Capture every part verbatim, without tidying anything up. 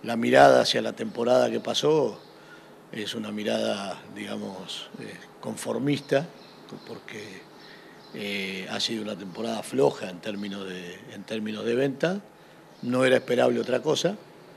la mirada hacia la temporada que pasó es una mirada, digamos, eh, conformista, porque eh, ha sido una temporada floja en términos de, en términos de venta, no era esperable otra cosa,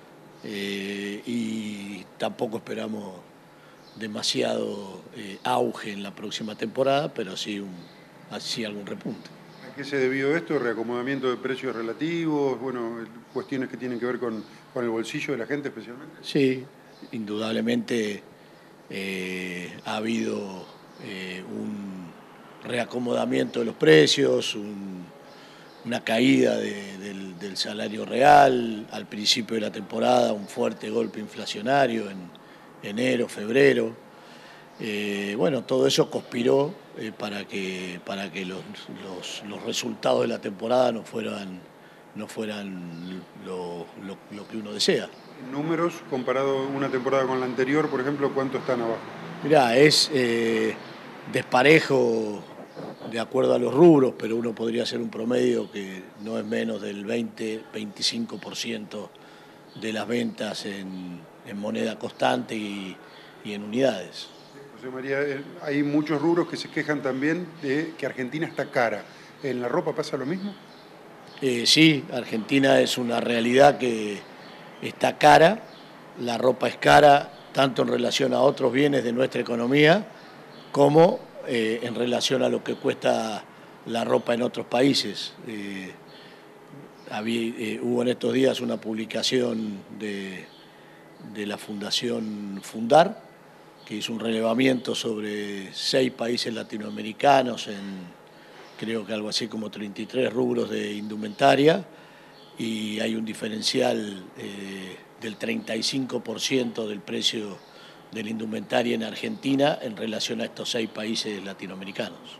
eh, y tampoco esperamos demasiado eh, auge en la próxima temporada, pero sí, un, sí algún repunte. ¿A qué se debió esto? ¿Reacomodamiento de precios relativos? Bueno, cuestiones que tienen que ver con, con el bolsillo de la gente especialmente. Sí, indudablemente eh, ha habido eh, un reacomodamiento de los precios, un, una caída de, del, del salario real, al principio de la temporada un fuerte golpe inflacionario en enero, febrero. Eh, bueno, todo eso conspiró eh, para que, para que los, los, los resultados de la temporada no fueran, no fueran lo, lo, lo que uno desea. Números, comparado una temporada con la anterior, por ejemplo, ¿cuánto están abajo? Mirá, es eh, desparejo de acuerdo a los rubros, pero uno podría hacer un promedio que no es menos del veinte, veinticinco por ciento de las ventas en, en moneda constante y, y en unidades. José María, hay muchos rubros que se quejan también de que Argentina está cara. ¿En la ropa pasa lo mismo? Eh, sí, Argentina es una realidad que está cara, la ropa es cara tanto en relación a otros bienes de nuestra economía como eh, en relación a lo que cuesta la ropa en otros países. Eh, había, eh, hubo en estos días una publicación de, de la Fundación Fundar, que hizo un relevamiento sobre seis países latinoamericanos en creo que algo así como treinta y tres rubros de indumentaria, y hay un diferencial eh, del treinta y cinco por ciento del precio de la indumentaria en Argentina en relación a estos seis países latinoamericanos.